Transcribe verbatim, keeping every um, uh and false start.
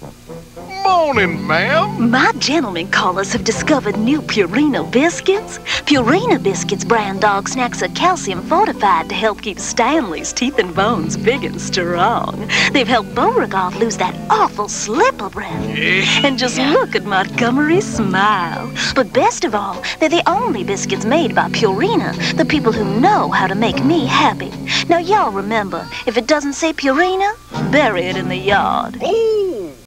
Morning, ma'am. My gentlemen callers have discovered new Purina Biscuits. Purina Biscuits brand dog snacks are calcium fortified to help keep Stanley's teeth and bones big and strong. They've helped Beauregard lose that awful slipper breath. And just look at Montgomery's smile. But best of all, they're the only biscuits made by Purina, the people who know how to make me happy. Now y'all remember, if it doesn't say Purina, bury it in the yard. Oh!